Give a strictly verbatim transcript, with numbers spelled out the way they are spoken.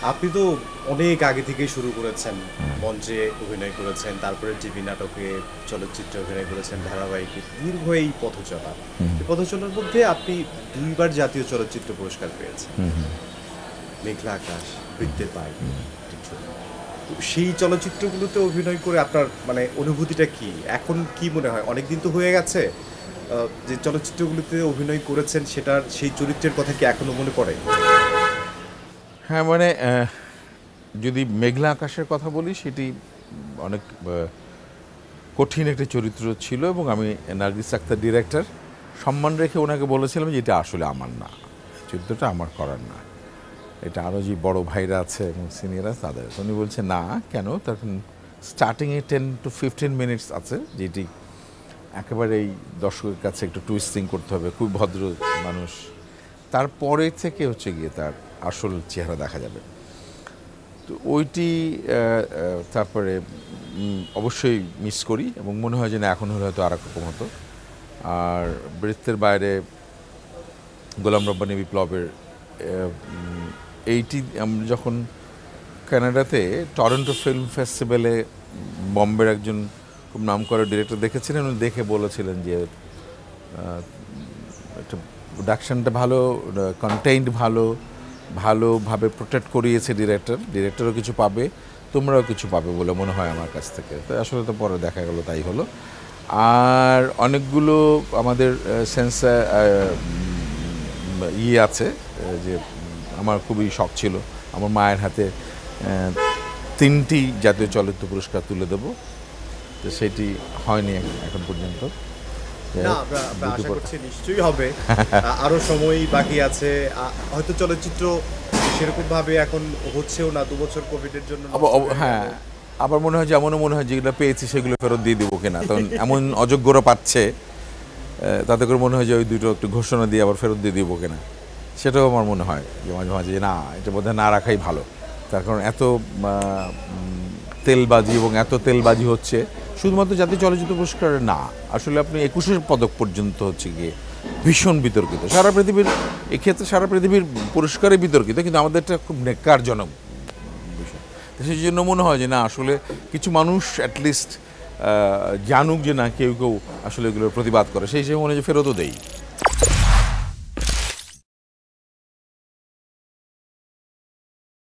আপনি তো অনেক আগে থেকেই শুরু করেছেন, মঞ্চে অভিনয় করেছেন, তারপরে টিভি নাটকে, চলচ্চিত্রে অভিনয় করেছেন, ধারাবাহিকে, দীর্ঘ এই পথচলা। এই পথচলার মধ্যে আপনি দুইবার জাতীয় চলচ্চিত্র পুরস্কার পেয়েছেন, মেঘলা আকাশ, বৃত্তের পাই। সেই চলচ্চিত্রগুলোতে অভিনয় করে আপনার মানে অনুভূতিটা কি? এখন কি মনে হয়, অনেকদিন তো হয়ে গেছে, যে চলচ্চিত্রগুলোতে অভিনয় করেছেন সেটার সেই চরিত্রের কথা কি এখনো মনে পড়ে? হ্যাঁ, মানে যদি মেঘলা আকাশের কথা বলি, সেটি অনেক কঠিন একটা চরিত্র ছিল এবং আমি নার্গিস আক্তার ডিরেক্টর সম্মান রেখে ওনাকে বলেছিলাম যে এটা আসলে আমার না, চরিত্রটা আমার করার না, এটা আরও যে বড় ভাইরা আছে এবং সিনিয়র আছে তাদের। উনি বলছে না, কেন? তখন স্টার্টিংয়ে টেন টু ফিফটিন মিনিটস আছে যেটি একেবারে এই দর্শকের কাছে একটু টুইস্টিং করতে হবে, খুব ভদ্র মানুষ, তারপরে থেকে হচ্ছে গিয়ে তার আসল চেহারা দেখা যাবে। তো ওইটি তারপরে অবশ্যই মিস করি এবং মনে হয় যে না, এখন হলে হয়তো আর রকম হতো। আর বৃত্তের বাইরে গোলাম রব্বানী বিপ্লবের এইটি আমরা যখন কানাডাতে টরন্টো ফিল্ম ফেস্টিভ্যালে বম্বের একজন খুব নাম করা ডিরেক্টর দেখেছিলেন, উনি দেখে বলেছিলেন যে একটা প্রোডাকশানটা ভালো, কন্টেন্ট ভালো, ভালোভাবে প্রোটেক্ট করিয়েছে ডিরেক্টর, ডিরেক্টরও কিছু পাবে, তোমরাও কিছু পাবে বলে মনে হয় আমার কাছ থেকে। তো আসলে তো পরে দেখা গেল তাই হলো। আর অনেকগুলো আমাদের সেন্সার ইয়ে আছে যে আমার খুবই শখ ছিল আমার মায়ের হাতে তিনটি জাতীয় চলচ্চিত্র পুরস্কার তুলে দেবো, তো সেটি হয়নি এখন পর্যন্ত। নিশ্চয়ই হবে, আরো সময় বাকি আছে, হয়তো চলচ্চিত্র সেরকম ভাবে এখন হচ্ছেও না, দু বছর কোভিডের জন্য। হ্যাঁ, আবার মনে হয় যে এমনও মনে হয় যেগুলো পেয়েছি সেগুলো ফেরত দিয়ে দেবো কিনা, তখন এমন অযোগ্যরা পাচ্ছে, তাতে করে মনে হয় যে ওই দুটো একটু ঘোষণা দিয়ে আবার ফেরত দিয়ে দেবো কিনা, সেটাও আমার মনে হয় যে মাঝে মাঝে না, এটা বোধহয় না রাখাই ভালো। তার কারণ এত তেলবাজি এবং এত তেলবাজি হচ্ছে শুধুমাত্র জাতীয় চলচ্চিত্র পুরস্কারে না, আসলে আপনি একুশের পদক পর্যন্ত হচ্ছে গিয়ে ভীষণ বিতর্কিত সারা পৃথিবীর, এক্ষেত্রে সারা পৃথিবীর পুরস্কারে বিতর্কিত, কিন্তু আমাদেরটা খুব নেকারজনক বিষয়। সেই জন্য মনে হয় যে না, আসলে কিছু মানুষ অ্যাটলিস্ট জানুক যে না কেউ কেউ আসলে এগুলোর প্রতিবাদ করে, সেই হিসেবে মনে হয় যে ফেরতও দেই।